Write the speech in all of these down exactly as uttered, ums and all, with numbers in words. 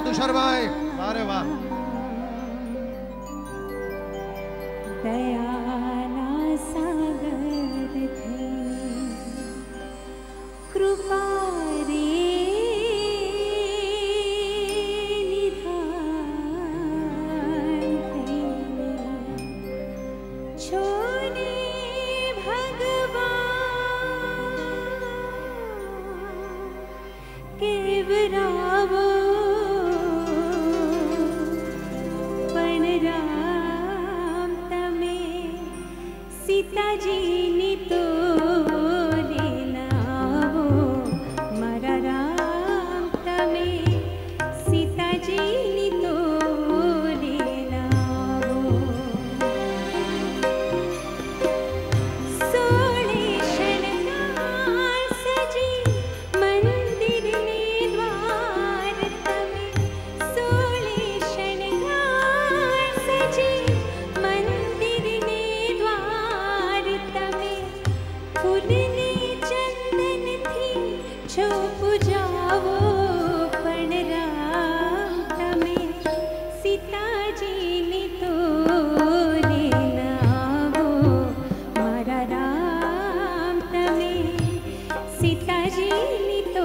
तुषार भाई, अरे वाह। दयाला सागर थे कृपा रे निधान थे छोने भगवान केवरावो सीताजी ने तो लेलावो मारा राम तमे सीताजी ने तो लेलावो सोले शणगार सजी मंदिर ने द्वार तमे सोले शणगार सजी मंदिर ने फूलने चंदन थी छो पूजावो पण राम तमे सीताजी ने तो लेलावो मारा राम तमे सीताजी ने तो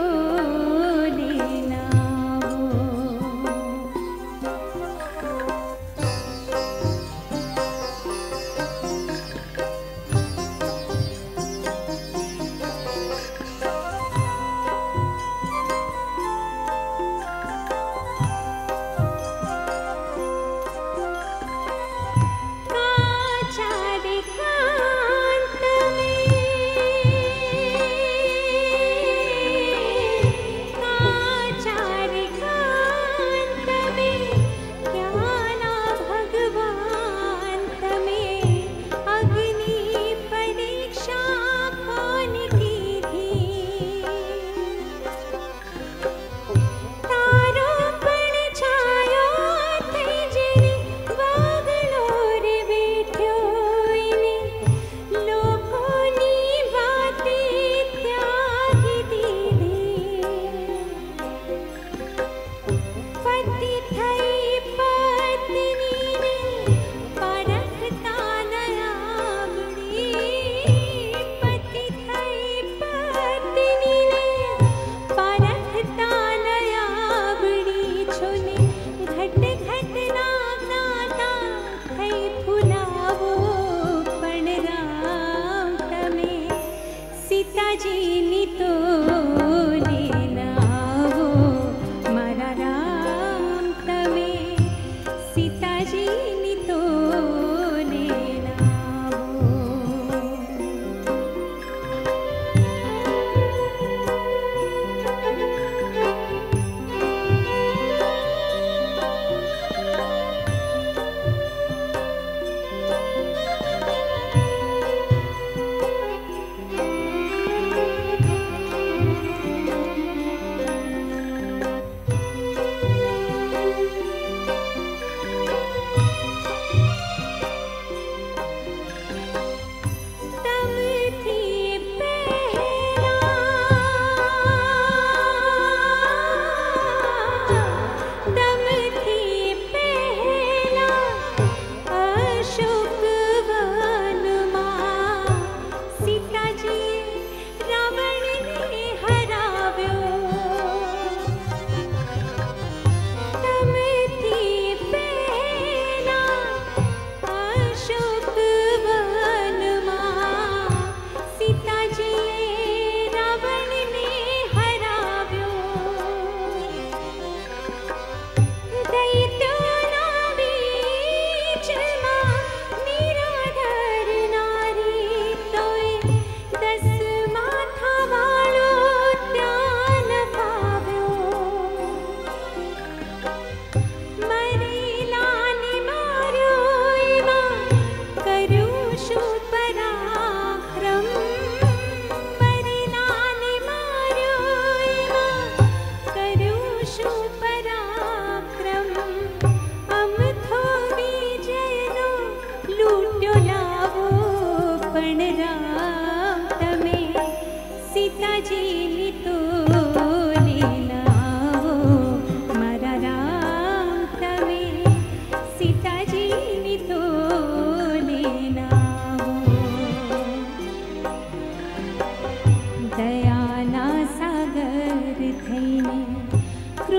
सीताजी तो लेलावो मारा राम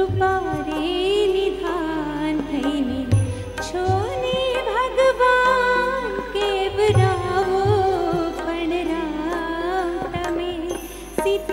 कृपा रे निधान थईने छोने भगवान के बरावो पण राम तमे सीता